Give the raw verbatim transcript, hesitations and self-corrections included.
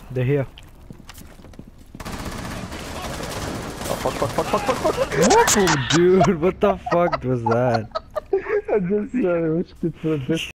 They're here. Oh, fuck, fuck, fuck, fuck, fuck, fuck. Oh, dude, what the fuck was that? I just uh, wished it for a bit.